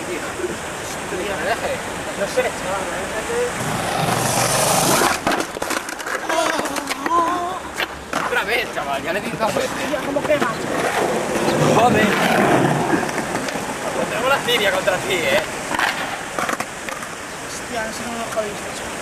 tío. Que me deje. No sé, chaval, Otra vez, chaval, ya le di 2 veces. Tío, ¿cómo quema? Joder. Tenemos la Siria contra ti, Hostia, no sé cómo lo jodiste, chaval.